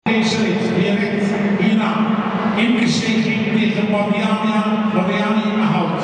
Deze rit direct hierna in beschikking tegen Barbiani Hout.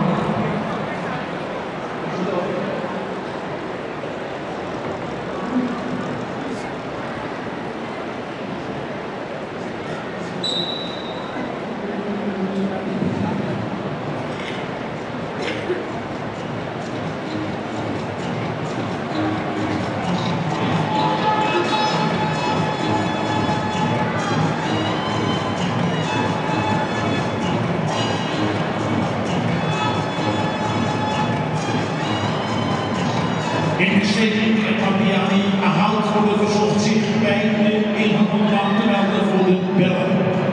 In de steking Barbiani Hout worden verzocht zich bij de ingang te melden voor de bellen.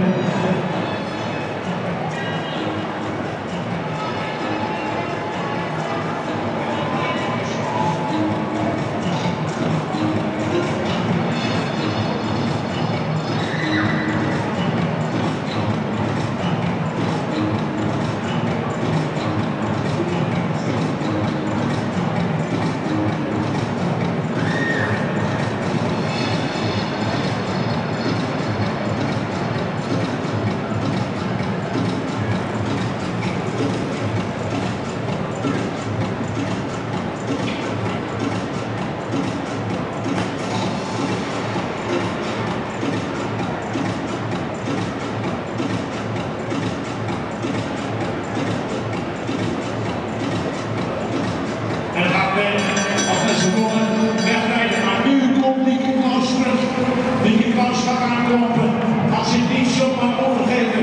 Als ze willen wegrijden, maar nu komt Lieke Klaus terug. Lieke Klaus gaat aankloppen, gaat zich niet zomaar overgeven.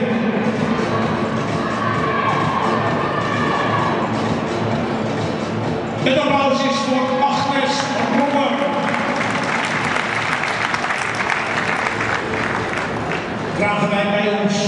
Het applaus is voor Agnes Romme. Vragen wij bij ons